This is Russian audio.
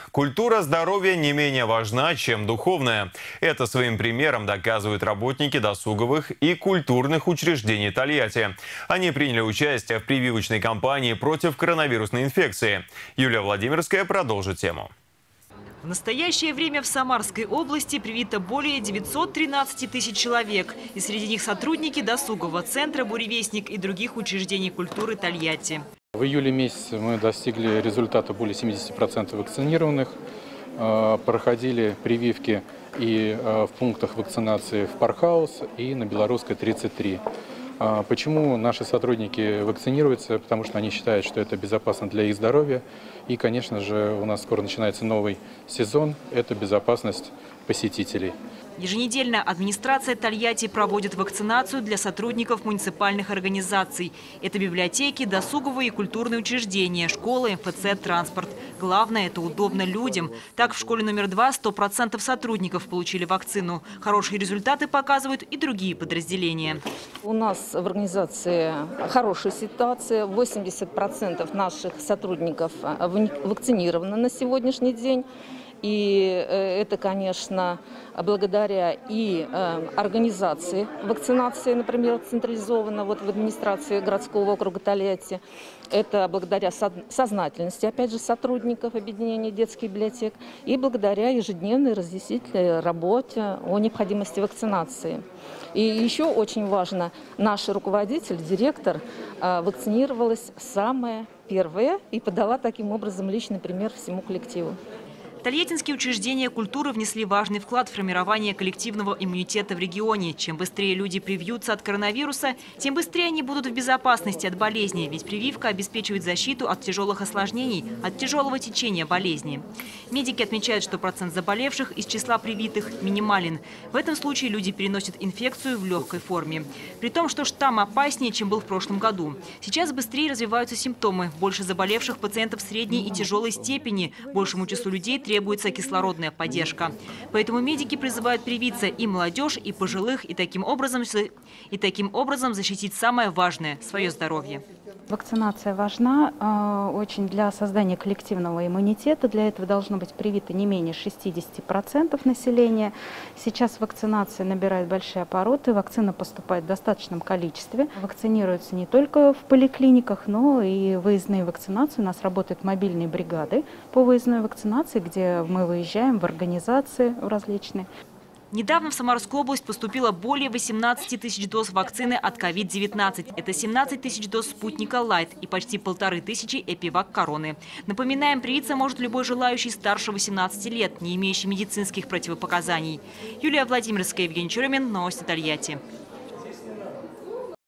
Культура здоровья не менее важна, чем духовная. Это своим примером доказывают работники досуговых и культурных учреждений Тольятти. Они приняли участие в прививочной кампании против коронавирусной инфекции. Юлия Владимирская продолжит тему. В настоящее время в Самарской области привито более 913 тысяч человек. И среди них сотрудники досугового центра «Буревестник» и других учреждений культуры Тольятти. В июле месяце мы достигли результата более 70% вакцинированных. Проходили прививки и в пунктах вакцинации в Пархаус и на Белорусской 33. Почему наши сотрудники вакцинируются? Потому что они считают, что это безопасно для их здоровья. И, конечно же, у нас скоро начинается новый сезон. Это безопасность посетителей. Еженедельно администрация Тольятти проводит вакцинацию для сотрудников муниципальных организаций. Это библиотеки, досуговые и культурные учреждения, школы, МФЦ, транспорт. Главное – это удобно людям. Так, в школе номер 2 100% сотрудников получили вакцину. Хорошие результаты показывают и другие подразделения. У нас в организации хорошая ситуация. 80% наших сотрудников вакцинированы на сегодняшний день. И это, конечно, благодаря и организации вакцинации, например, централизованно в администрации городского округа Тольятти. Это благодаря сознательности, опять же, сотрудников объединения детских библиотек и благодаря ежедневной разъяснительной работе о необходимости вакцинации. И еще очень важно, наш руководитель, директор, вакцинировалась самая первая и подала таким образом личный пример всему коллективу. Тольяттинские учреждения культуры внесли важный вклад в формирование коллективного иммунитета в регионе. Чем быстрее люди привьются от коронавируса, тем быстрее они будут в безопасности от болезни. Ведь прививка обеспечивает защиту от тяжелых осложнений, от тяжелого течения болезни. Медики отмечают, что процент заболевших из числа привитых минимален. В этом случае люди переносят инфекцию в легкой форме. При том, что штамм опаснее, чем был в прошлом году. Сейчас быстрее развиваются симптомы. Больше заболевших пациентов средней и тяжелой степени. Большему числу людей требуется кислородная поддержка. Поэтому медики призывают привиться и молодежь, и пожилых, и таким образом защитить самое важное – свое здоровье. Вакцинация важна очень для создания коллективного иммунитета. Для этого должно быть привито не менее 60% населения. Сейчас вакцинация набирает большие обороты, вакцина поступает в достаточном количестве. Вакцинируются не только в поликлиниках, но и выездные вакцинации. У нас работают мобильные бригады по выездной вакцинации, где мы выезжаем в организации различные. Недавно в Самарскую область поступило более 18 тысяч доз вакцины от COVID-19. Это 17 тысяч доз спутника Лайт и почти 1500 Эпивак Короны. Напоминаем, привиться может любой желающий старше 18 лет, не имеющий медицинских противопоказаний. Юлия Владимирская, Евгений Чурымин, новости Тольятти.